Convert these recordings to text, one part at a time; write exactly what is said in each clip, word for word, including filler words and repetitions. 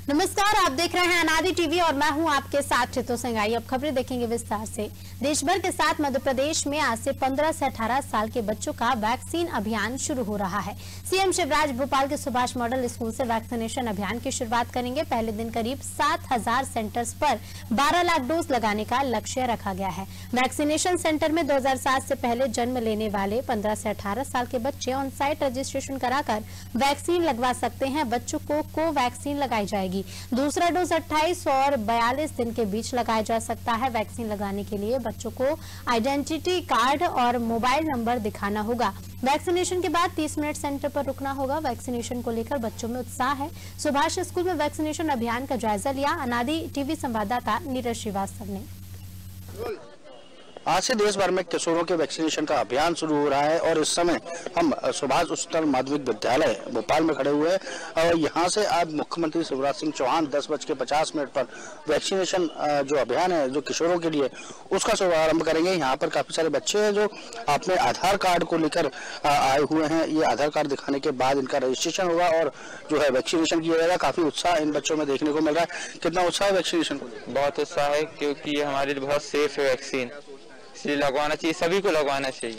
नमस्कार, आप देख रहे हैं अनादि टीवी और मैं हूं आपके साथ रितु संगाई। अब खबरें देखेंगे विस्तार से। देश भर के साथ मध्य प्रदेश में आज से पंद्रह से अठारह साल के बच्चों का वैक्सीन अभियान शुरू हो रहा है। सीएम शिवराज भोपाल के सुभाष मॉडल स्कूल से वैक्सीनेशन अभियान की शुरुआत करेंगे। पहले दिन करीब सात हजार सेंटर्स पर बारह लाख डोज लगाने का लक्ष्य रखा गया है। वैक्सीनेशन सेंटर में दो हजार सात से पहले जन्म लेने वाले पंद्रह से अठारह साल के बच्चे ऑन साइट रजिस्ट्रेशन कराकर वैक्सीन लगवा सकते हैं। बच्चों को कोवैक्सीन लगाई जाएगी। दूसरा डोज अट्ठाईस और बयालीस दिन के बीच लगाया जा सकता है। वैक्सीन लगाने के लिए बच्चों को आइडेंटिटी कार्ड और मोबाइल नंबर दिखाना होगा। वैक्सीनेशन के बाद तीस मिनट सेंटर पर रुकना होगा। वैक्सीनेशन को लेकर बच्चों में उत्साह है। सुभाष स्कूल में वैक्सीनेशन अभियान का जायजा लिया अनादि टीवी संवाददाता नीरज श्रीवास्तव ने। आज से देश भर में किशोरों के वैक्सीनेशन का अभियान शुरू हो रहा है और इस समय हम सुभाष उच्चतर माध्यमिक विद्यालय भोपाल में खड़े हुए हैं और यहाँ से आज मुख्यमंत्री शिवराज सिंह चौहान दस बज के पचास मिनट पर वैक्सीनेशन जो अभियान है जो किशोरों के लिए उसका शुभारंभ करेंगे। यहाँ पर काफी सारे बच्चे हैं जो अपने आधार कार्ड को लेकर आए हुए हैं। ये आधार कार्ड दिखाने के बाद इनका रजिस्ट्रेशन होगा और जो है वैक्सीनेशन किया जाएगा। काफी उत्साह इन बच्चों में देखने को मिल रहा है। कितना उत्साह है वैक्सीनेशन को? बहुत उत्साह है क्योंकि ये हमारे लिए बहुत सेफ है वैक्सीन, इसलिए लगवाना चाहिए, सभी को लगवाना चाहिए।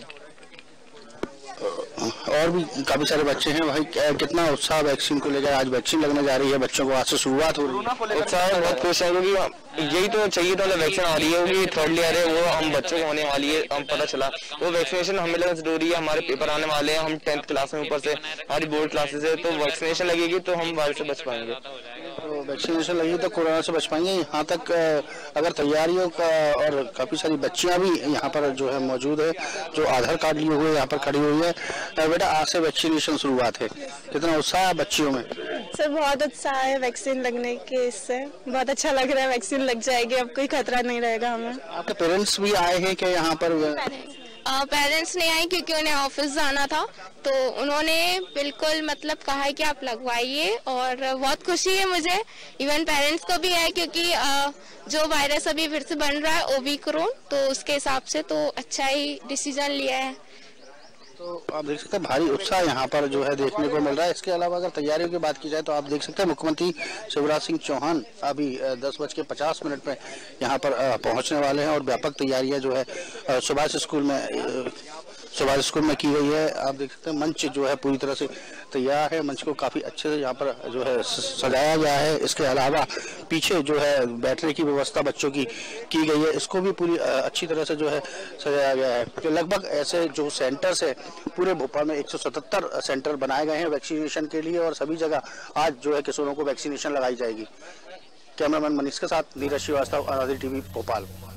और भी काफी सारे बच्चे हैं भाई, कितना उत्साह वैक्सीन को लेकर? आज वैक्सीन लगने जा रही है बच्चों को, आज से शुरुआत हो रही है। उत्साह बहुत खुश है क्योंकि यही तो चाहिए था, वैक्सीन आ रही है होगी, थर्ड ईयर है वो हम बच्चों को होने वाली है। हम पता चला वो वैक्सीनेशन हमें लगा जरूरी है। हमारे पेपर आने वाले हैं, हम टेंथ क्लास में ऊपर से हमारी बोर्ड क्लासेस है, तो वैक्सीनेशन लगेगी तो हम वायरस से बच पाएंगे। तो वैक्सीनेशन लगी तो कोरोना से बच पाएंगे। यहाँ तक अगर तैयारियों का और काफी सारी बच्चियां भी यहाँ पर जो है मौजूद है जो आधार कार्ड लिए हुए यहाँ पर खड़ी हुई है। बेटा आज से वैक्सीनेशन शुरुआत है, कितना उत्साह है बच्चियों में? सर बहुत उत्साह है वैक्सीन लगने के, इससे बहुत अच्छा लग रहा है। वैक्सीन लग जाएगी, अब कोई खतरा नहीं रहेगा हमें। आपके पेरेंट्स भी आए हैं क्या यहाँ पर? पेरेंट्स नहीं आए क्योंकि उन्हें ऑफिस जाना था, तो उन्होंने बिल्कुल मतलब कहा है कि आप लगवाइए और बहुत खुशी है मुझे। इवन पेरेंट्स को भी है क्योंकि आ, जो वायरस अभी फिर से बन रहा है ओमिक्रॉन, तो उसके हिसाब से तो अच्छा ही डिसीजन लिया है। तो आप देख सकते हैं भारी उत्साह यहाँ पर जो है देखने को मिल रहा है। इसके अलावा अगर तैयारियों की बात की जाए तो आप देख सकते हैं मुख्यमंत्री शिवराज सिंह चौहान अभी दस बज के पचास मिनट में यहाँ पर पहुँचने वाले हैं और व्यापक तैयारियां जो है सुभाष स्कूल में सुभाष स्कूल में की गई है। आप देख सकते हैं मंच जो है पूरी तरह से तैयार है। मंच को काफी अच्छे से यहाँ पर जो है सजाया गया है। इसके अलावा पीछे जो है बैठने की व्यवस्था बच्चों की की गई है, इसको भी पूरी अच्छी तरह से जो है सजाया गया है। तो लगभग ऐसे जो सेंटर्स है पूरे भोपाल में एक सौ सतहत्तर सेंटर बनाए गए हैं वैक्सीनेशन के लिए और सभी जगह आज जो है किशोरों को वैक्सीनेशन लगाई जाएगी। कैमरामैन मनीष के साथ नीरज श्रीवास्तव, अनादि टीवी भोपाल।